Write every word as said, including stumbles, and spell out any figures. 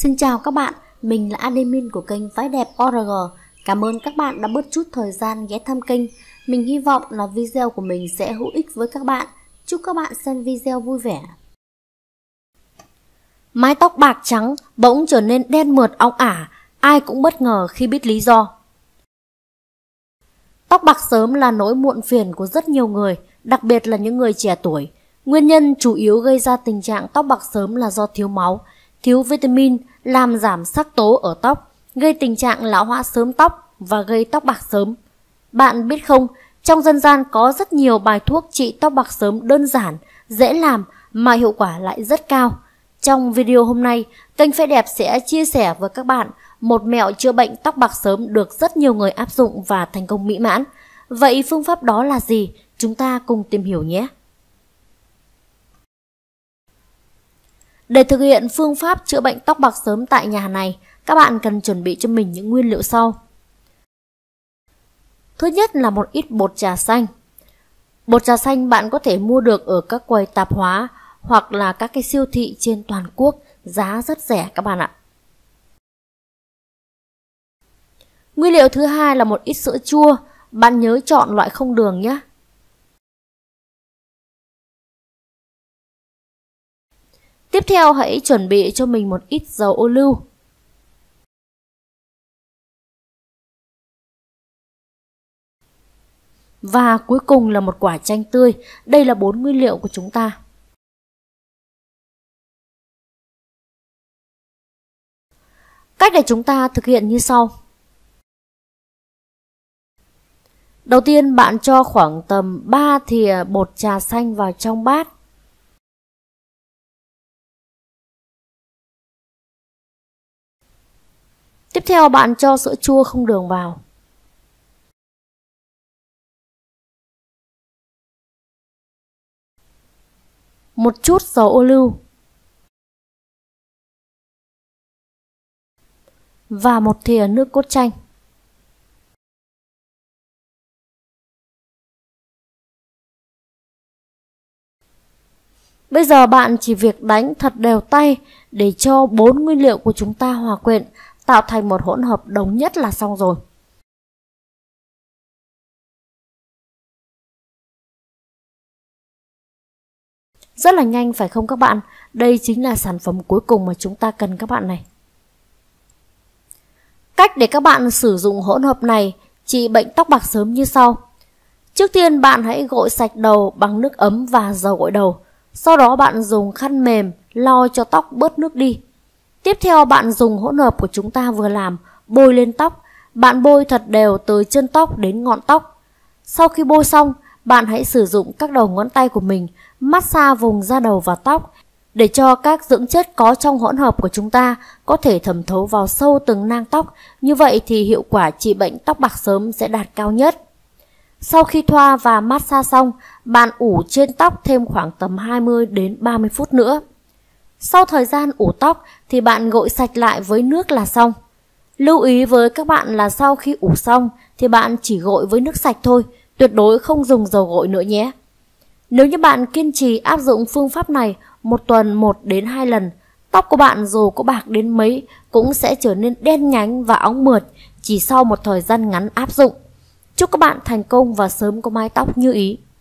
Xin chào các bạn, mình là admin của kênh Váy Đẹp o rờ giê. Cảm ơn các bạn đã bớt chút thời gian ghé thăm kênh. Mình hy vọng là video của mình sẽ hữu ích với các bạn. Chúc các bạn xem video vui vẻ. Mái tóc bạc trắng bỗng trở nên đen mượt óng ả, ai cũng bất ngờ khi biết lý do. Tóc bạc sớm là nỗi muộn phiền của rất nhiều người, đặc biệt là những người trẻ tuổi. Nguyên nhân chủ yếu gây ra tình trạng tóc bạc sớm là do thiếu máu, thiếu vitamin, làm giảm sắc tố ở tóc, gây tình trạng lão hóa sớm tóc và gây tóc bạc sớm. Bạn biết không, trong dân gian có rất nhiều bài thuốc trị tóc bạc sớm đơn giản, dễ làm mà hiệu quả lại rất cao. Trong video hôm nay, kênh Váy Đẹp sẽ chia sẻ với các bạn một mẹo chữa bệnh tóc bạc sớm được rất nhiều người áp dụng và thành công mỹ mãn. Vậy phương pháp đó là gì? Chúng ta cùng tìm hiểu nhé! Để thực hiện phương pháp chữa bệnh tóc bạc sớm tại nhà này, các bạn cần chuẩn bị cho mình những nguyên liệu sau. Thứ nhất là một ít bột trà xanh. Bột trà xanh bạn có thể mua được ở các quầy tạp hóa hoặc là các cái siêu thị trên toàn quốc, giá rất rẻ các bạn ạ. Nguyên liệu thứ hai là một ít sữa chua, bạn nhớ chọn loại không đường nhé. Tiếp theo hãy chuẩn bị cho mình một ít dầu ô liu. Và cuối cùng là một quả chanh tươi. Đây là bốn nguyên liệu của chúng ta. Cách để chúng ta thực hiện như sau. Đầu tiên bạn cho khoảng tầm ba thìa bột trà xanh vào trong bát. Tiếp theo bạn cho sữa chua không đường vào. Một chút dầu ô liu. Và một thìa nước cốt chanh. Bây giờ bạn chỉ việc đánh thật đều tay để cho bốn nguyên liệu của chúng ta hòa quyện, tạo thành một hỗn hợp đồng nhất là xong rồi. Rất là nhanh phải không các bạn? Đây chính là sản phẩm cuối cùng mà chúng ta cần các bạn này. Cách để các bạn sử dụng hỗn hợp này trị bệnh tóc bạc sớm như sau. Trước tiên bạn hãy gội sạch đầu bằng nước ấm và dầu gội đầu. Sau đó bạn dùng khăn mềm lau cho tóc bớt nước đi. Tiếp theo bạn dùng hỗn hợp của chúng ta vừa làm bôi lên tóc. Bạn bôi thật đều từ chân tóc đến ngọn tóc. Sau khi bôi xong, bạn hãy sử dụng các đầu ngón tay của mình massage vùng da đầu và tóc để cho các dưỡng chất có trong hỗn hợp của chúng ta có thể thẩm thấu vào sâu từng nang tóc. Như vậy thì hiệu quả trị bệnh tóc bạc sớm sẽ đạt cao nhất. Sau khi thoa và massage xong, bạn ủ trên tóc thêm khoảng tầm hai mươi đến ba mươi phút nữa. Sau thời gian ủ tóc thì bạn gội sạch lại với nước là xong. Lưu ý với các bạn là sau khi ủ xong thì bạn chỉ gội với nước sạch thôi, tuyệt đối không dùng dầu gội nữa nhé. Nếu như bạn kiên trì áp dụng phương pháp này một tuần một đến hai lần, tóc của bạn dù có bạc đến mấy cũng sẽ trở nên đen nhánh và óng mượt chỉ sau một thời gian ngắn áp dụng. Chúc các bạn thành công và sớm có mái tóc như ý.